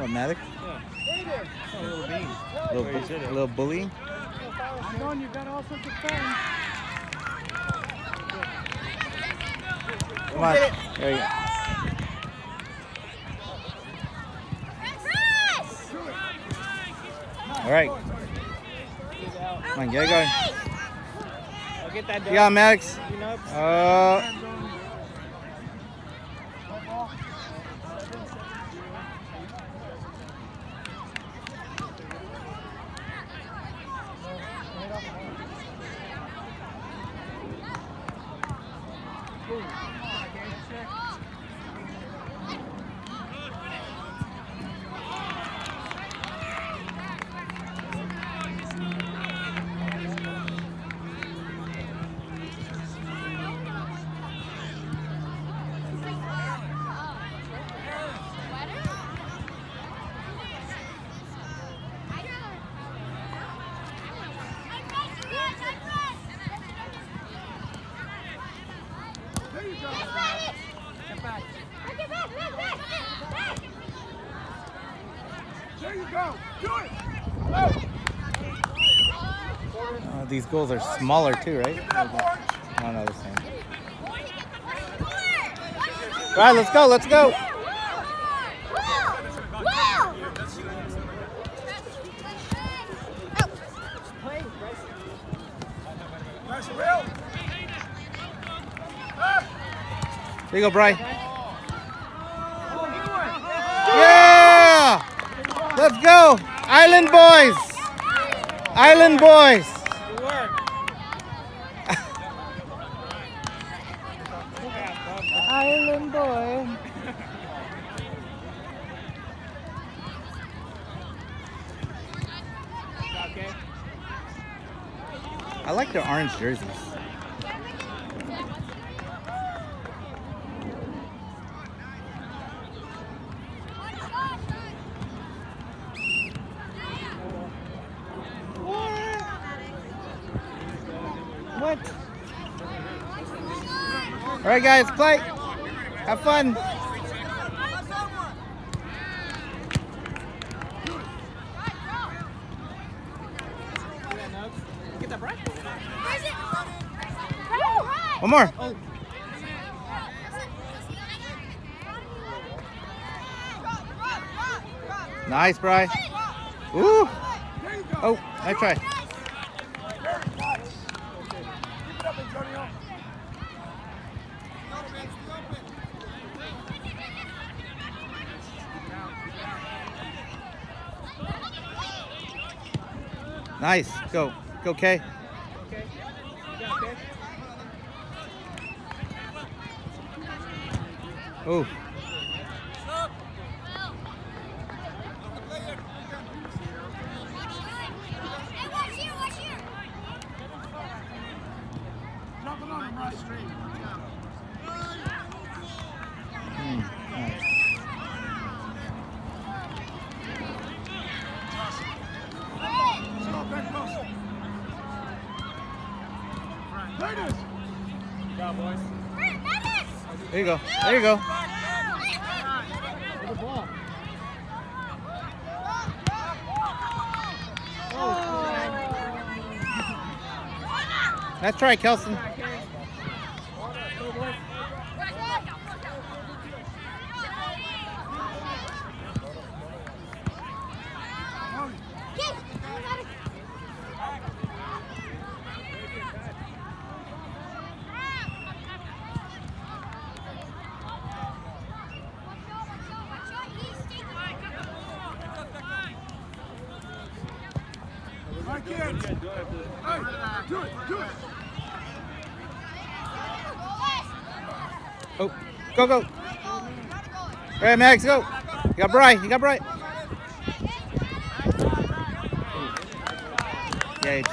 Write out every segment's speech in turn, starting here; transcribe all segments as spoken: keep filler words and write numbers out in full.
What, Maddox? Yeah. Oh, little bean. Little, bu a little bullying? I'm going, you've got all sorts of fun. Come on. There you go. All right. Come on, get it going. I'll get that done. You got it, Maddox. Uh, There you go. Do it. uh, these goals are smaller too, right? Oh, no, the same. All right, let's go. Let's go. There you go, Bri. Yeah! Let's go! Island boys! Island boys! Good work. Island boy. Okay. I like their orange jerseys. What? All right, guys, play. Have fun. Get that breath. One more. Oh. Nice, Bri. Ooh. Oh, nice try. Nice. Go. Go, Kay. Okay. Yeah, okay. Ooh. Hmm, nice. Good job, boys. There you go. There you go. Good ball. Nice try, Kelson. Oh, go, go. All right, Max, go. You got Bri. You got Bri. Yeah.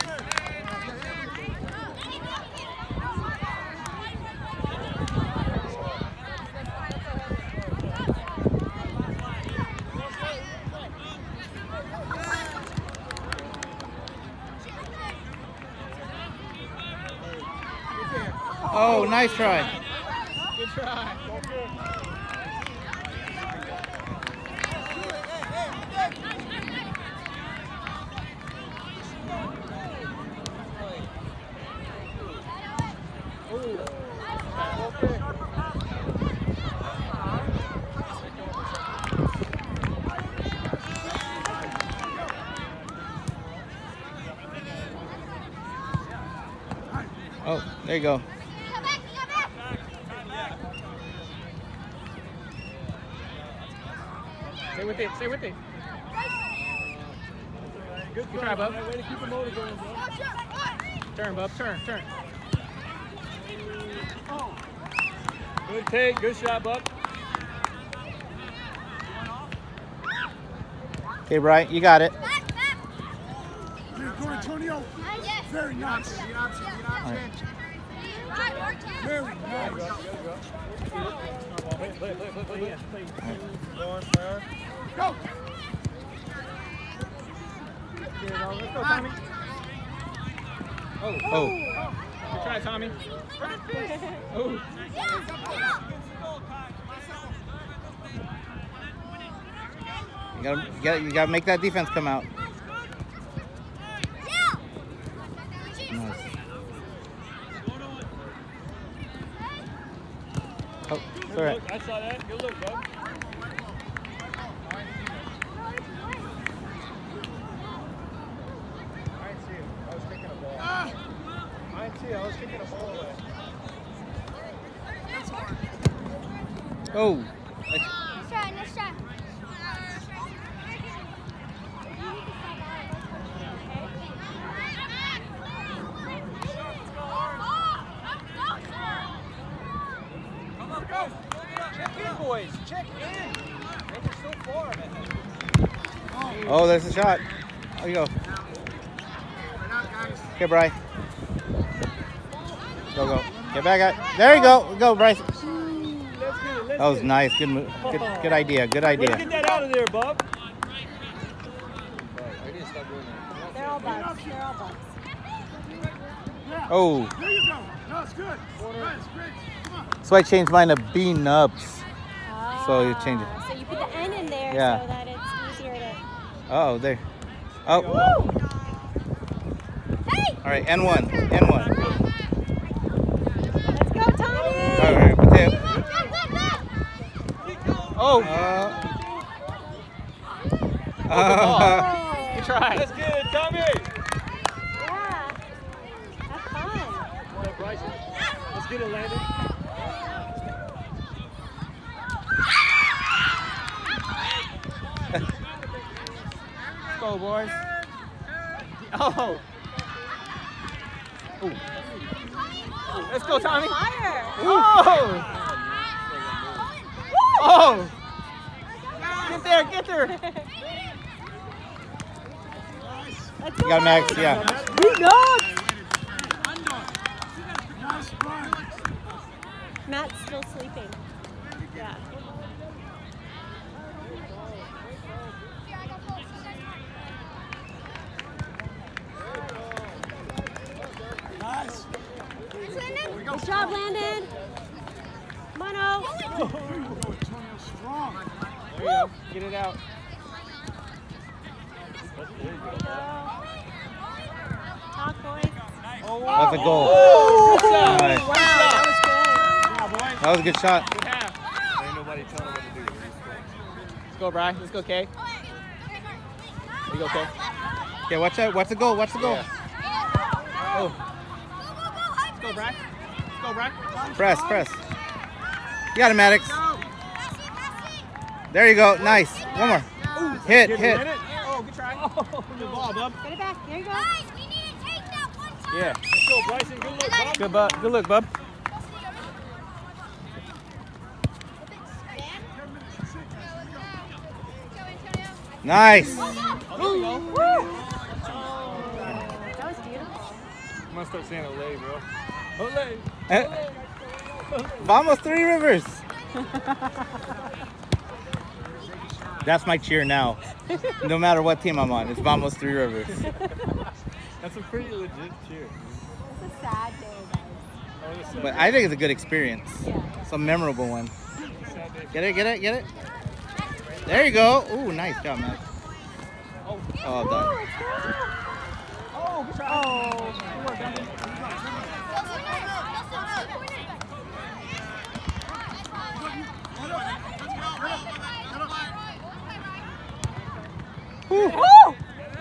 Oh, nice try. Good try. Oh, there you go. Stay with it. Stay with it. Good try, Bub. Way to keep the motor going, bro. Turn, Bub. Turn, turn. Good take. Good shot, Bub. Okay, Brian, you got it. Here, go, Antonio. Very nice. All right. Very nice. Go. Let's go, Tommy. Oh. Oh. Good try, Tommy. Oh. You gotta, you gotta, you gotta make that defense come out. Nice. Oh, it's all right. I saw that. Good look, bub. I didn't see it. I was kicking a ball. I didn't see it. I was kicking a ball away. Oh. Nice try, nice try. Check in, boys. Check in. They were so far, man. Oh, there's the shot. There you go. Okay, Bryce. Go, go. Get back at. There you go. Go, Bryce. That was nice. Good move. Good, good idea. Good Way to idea. get that out of there, bub. They're all bugs. They're all bugs. Oh. There you go. No, it's good. Nice, great. Come on. So I changed mine to B nubs. So you change it. Ah, So you put the N in there Yeah. so that it's easier to. Oh, there. Oh. Hey! All right. N one. N one. Let's go, Tommy! All right. Mateo. Oh. Uh, Oh. uh, Good try. That's good, Tommy. Yeah. Have fun. Come on, Bryson. Let's get it, Landon. Let's go, boys. Oh. Ooh. Let's go, Tommy. Fire! Oh. Oh. Get there, get there. Let's go, you got Max. Max. Yeah. Nice run. Matt's still sleeping. Yeah. Nice. Good job, Landon. Mono. There you go, Antonio. Strong. There you go. Get it out. Talk, boys. That's a goal. Oh, good shot. Nice. Wow, that was good. Yeah, boy. That was a good shot. Good half. Ain't nobody telling what to do. Let's go, Bri. Let's go, Kay. There you go, Kay. Okay, watch that. Watch the goal. Watch the goal. Oh. Let's go, Bri. Let's go, Bri. Press, press. You got it, Maddox. There you go. Nice. One more. Hit, Get hit. it. Oh, good try. Oh, good ball, bub. Get it back. There you go. Guys, we need to take that one time. Yeah. Let's go, Bryson. Good look, bub. Good, bub. Good look, bub. Nice. Oh, there we go. That was beautiful. I'm gonna start saying Olay, bro. Olay. Eh, Vamos Three Rivers. That's my cheer now. No matter what team I'm on, it's Vamos Three Rivers. That's a pretty legit cheer. It's a sad day, guys. Oh, it's a But I think it's a good experience. Yeah. It's a memorable one. sad day. Get it, get it, get it. There you go. Ooh, nice job, Max. Oh, Oh, Oh, done. let's go. oh, good try. Oh. Good work, Landon.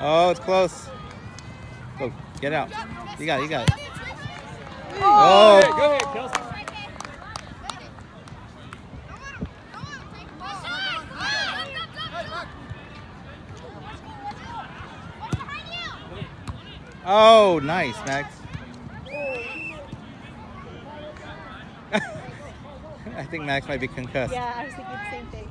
Oh, it's close. Go, get out. You got it, you got it. Oh! Go ahead, Kelsey. Oh, nice, Max. I think Max might be concussed. Yeah, I was thinking the same thing.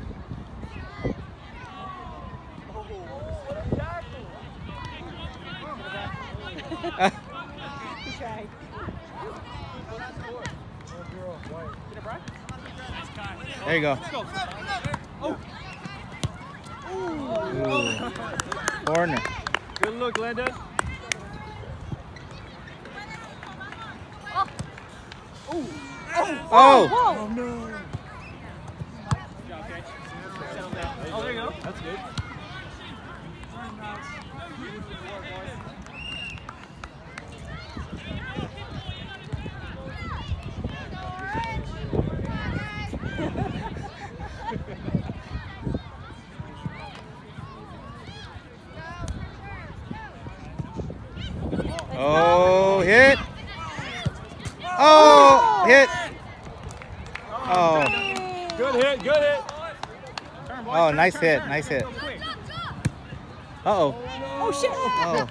He tried. There you go. Oh. Ooh. Corner. Good look, Glenda. Oh! Whoa! Oh no. Okay. Oh, there you go. That's good. Oh, hit! Oh, hit! Oh, Good hit, good hit. Turn, boys, oh, turn, nice turn, hit, turn. nice hit. Real quick. Uh-oh. Oh shit! Oh.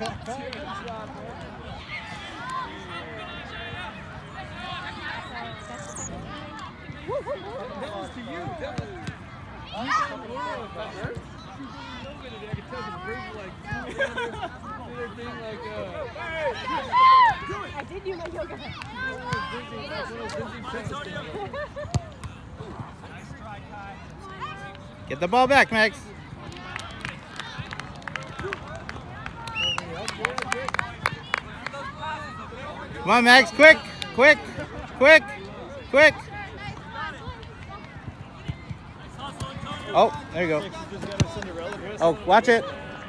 That was to you. That was. I can tell the bridge like their thing like uh. I did do my yoga. Get the ball back, Max. Come on, Max, quick, quick, quick, quick. Oh, there you go. Oh, watch it.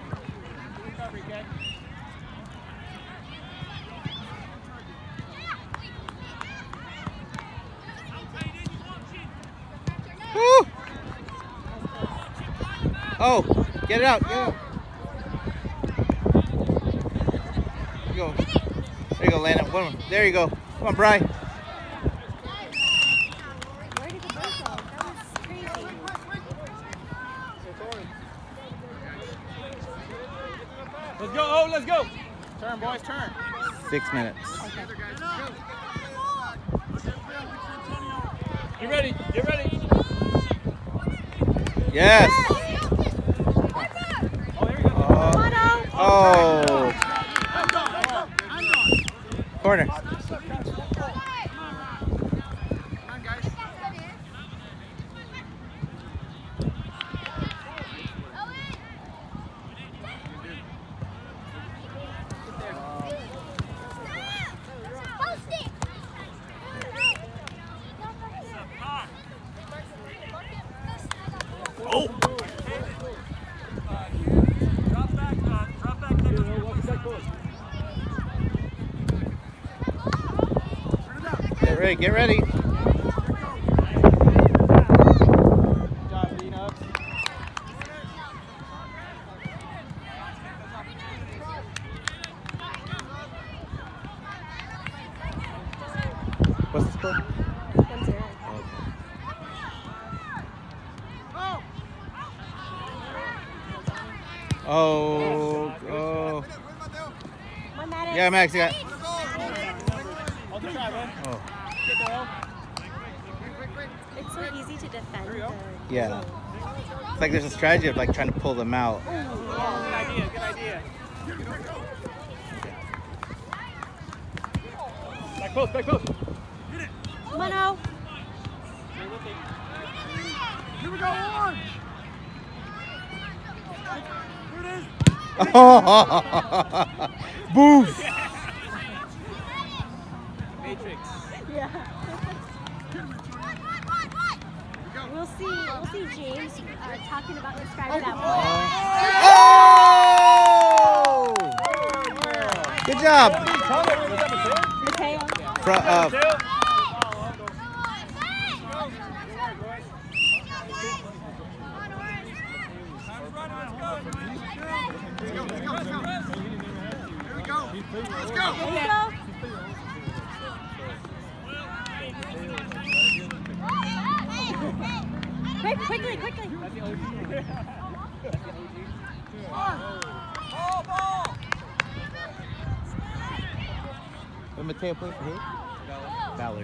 Woo! Oh, get it out, get it out. There you go. There you go, Lana. One more. There you go. Come on, Bri. Where did the ball go? That was crazy. Let's go. Oh, let's go. Turn, boys, turn. Six minutes. Get ready. Get ready. Yes. Oh, there we go. Oh. Oh. Corner. Oh. Drop back, uh, drop back. Get ready, get ready. Good job, lean up. What's the score? One zero. Oh, oh. One Maddox. Yeah, Max, you got. On the try, man. Oh, Get the hell. It's so easy to defend. The yeah. It's like there's a strategy of like trying to pull them out. Good idea, good idea. Back post, back post. Mono. Here we go, orange. Here it is. Boof! Matrix. Yeah. We'll see. We'll see James uh, talking about describing that Oh! Good job. play. Mateo. Fro- uh, Let's go. Let's go. There you go. Quick, quickly, quickly. Ball, ball. What Mateo play for who? Ballard.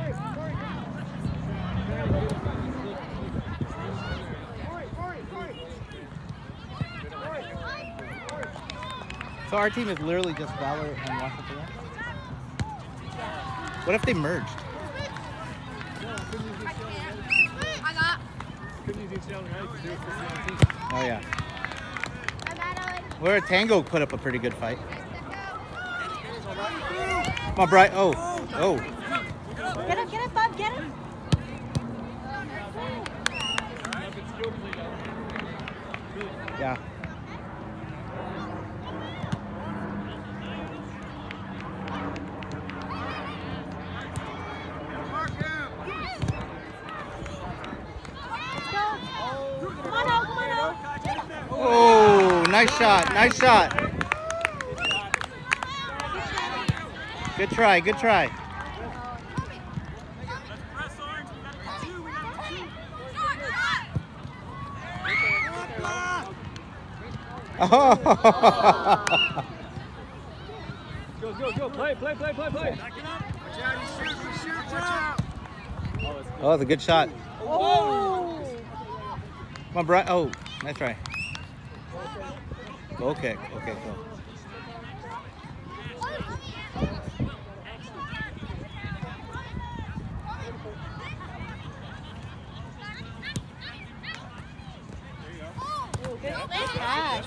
So our team is literally just Ballard and Washington. What if they merged? I got. Oh yeah. Where Tango put up a pretty good fight. Come on, Bright. Oh, oh. Get him, get him, Bob, get him. Yeah. Come on out, come on out. Oh, nice shot. Nice shot. Good try. Good try. Oh. Go, go, go. Play, play, play, play, play. Watch out, he's shooting, he's shooting. Watch out. Oh, that's a good shot. Oh. Come on, Bright. Oh, nice try. Goal kick. Okay, cool. Good pass.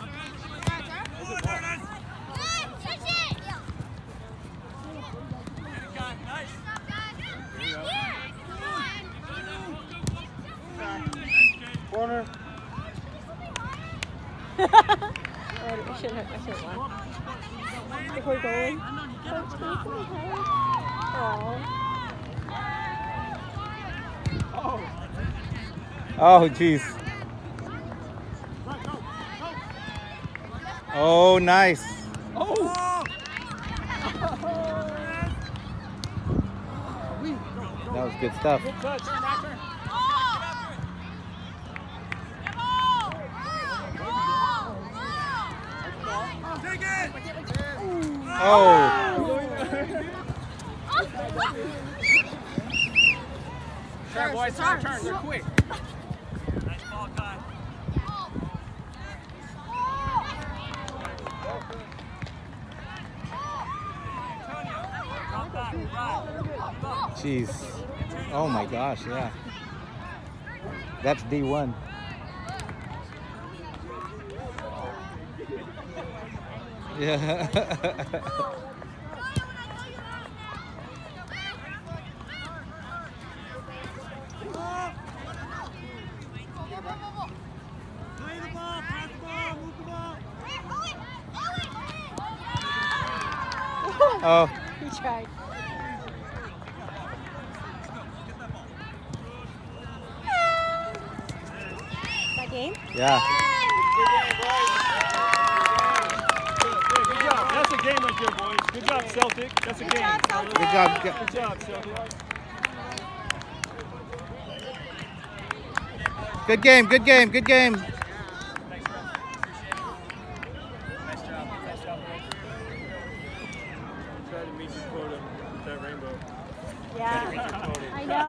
Corner. Oh, I should have, I should have won. If we're going. Oh. Oh, jeez. Oh, nice. Oh. That was good stuff. Good touch. Take it. Oh. Turn, boys. Turn, turn. They're quick. Nice ball, Kai. Jeez. Oh my gosh, yeah. That's D one. Yeah. Play the ball, pass the ball, move the ball. Oh. He tried. That game? Yeah. Good job. That's a game right there, boys. Good job, Celtic. That's a Good game. job, Celtic. Good job. Good job, Celtic. Good game. Good game. Good game. Nice job. Nice job. Try to meet your quota with that rainbow. Yeah. I know.